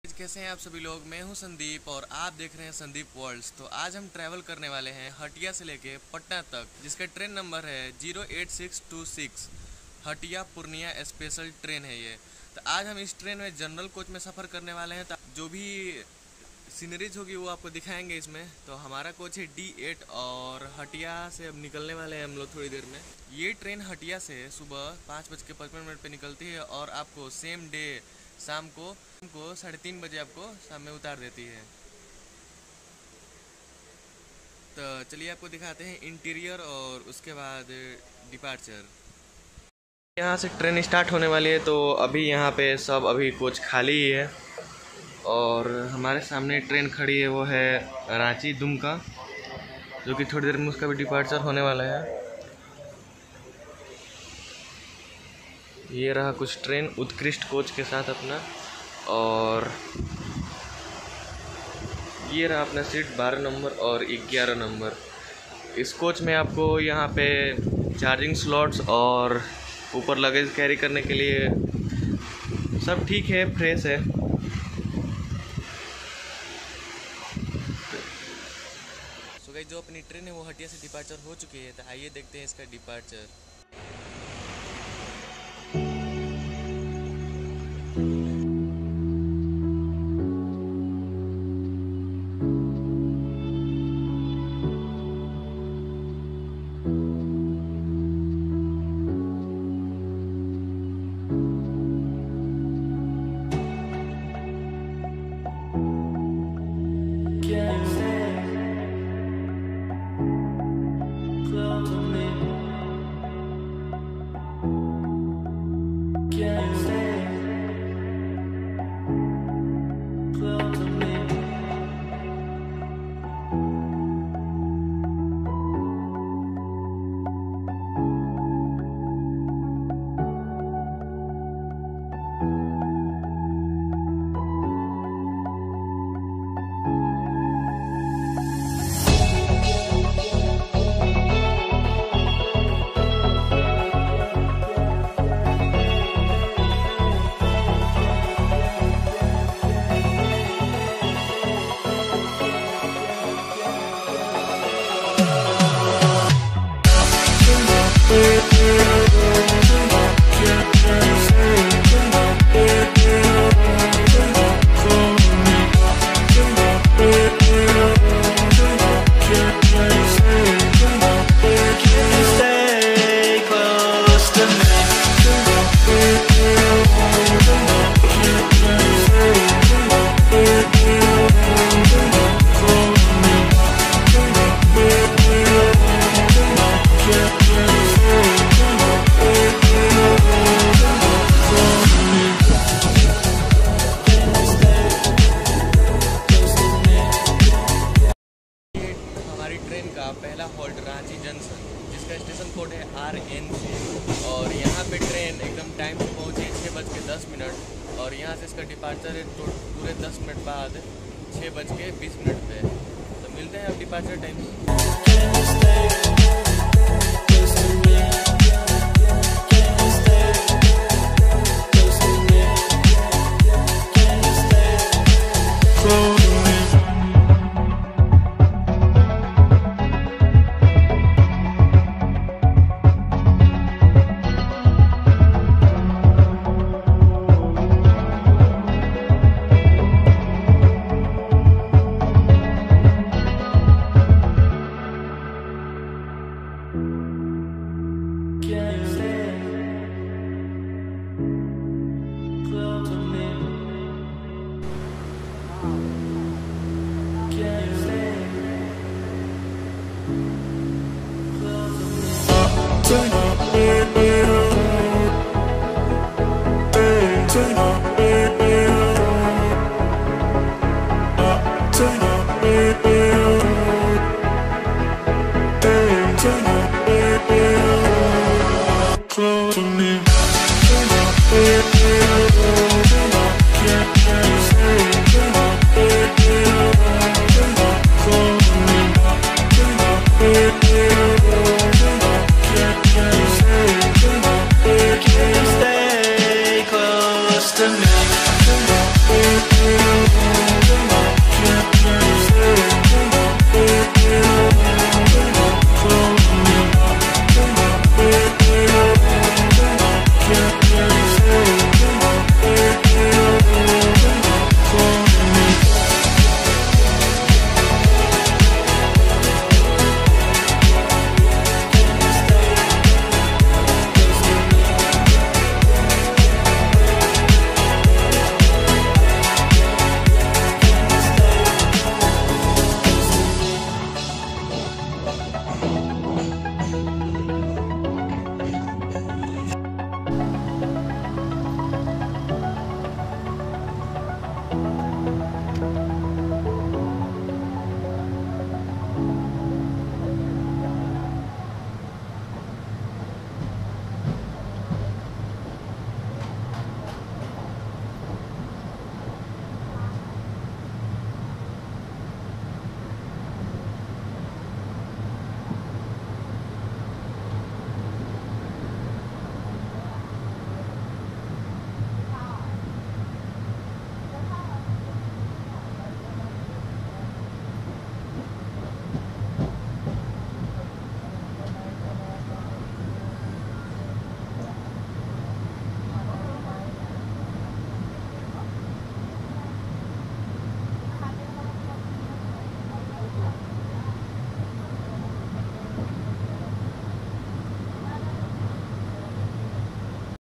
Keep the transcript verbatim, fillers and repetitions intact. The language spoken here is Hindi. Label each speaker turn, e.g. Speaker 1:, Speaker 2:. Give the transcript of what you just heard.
Speaker 1: कैसे हैं आप सभी लोग। मैं हूं संदीप और आप देख रहे हैं संदीप वर्ल्ड्स। तो आज हम ट्रैवल करने वाले हैं हटिया से लेके पटना तक, जिसका ट्रेन नंबर है zero eight six two six. Hatia Purnia special train है ये। तो आज हम इस ट्रेन में जनरल कोच में सफ़र करने वाले हैं। तो जो भी सीनरीज होगी वो आपको दिखाएंगे इसमें। तो हमारा कोच है डी एट और हटिया से अब निकलने वाले हैं हम लोग थोड़ी देर में। ये ट्रेन हटिया से सुबह पाँच बज के पचपन मिनट पर निकलती है और आपको सेम डे शाम को को साढ़े तीन बजे आपको शाम में उतार देती है। तो चलिए आपको दिखाते हैं इंटीरियर और उसके बाद डिपार्चर। यहाँ से ट्रेन स्टार्ट होने वाली है, तो अभी यहाँ पे सब अभी कोच खाली ही है और हमारे सामने ट्रेन खड़ी है, वो है रांची दुमका, जो कि थोड़ी देर में उसका भी डिपार्चर होने वाला है। ये रहा कुछ ट्रेन उत्कृष्ट कोच के साथ अपना, और ये रहा अपना सीट बारह नंबर और ग्यारह नंबर। इस कोच में आपको यहाँ पे चार्जिंग स्लॉट्स और ऊपर लगेज कैरी करने के लिए सब ठीक है, फ्रेश है। सो गाइस, जो अपनी ट्रेन है वो हटिया से डिपार्चर हो चुकी है। तो आइए देखते हैं इसका डिपार्चर। ट्रेन का पहला हॉल्ट रांची जंक्शन, जिसका स्टेशन कोड है आर एन सी, और यहाँ पे ट्रेन एकदम टाइम पे पहुँची छः बज के दस मिनट और यहाँ से इसका डिपार्चर है तो पूरे दस मिनट बाद छः बज के बीस मिनट पे। तो मिलते हैं अब डिपार्चर टाइम।
Speaker 2: Turn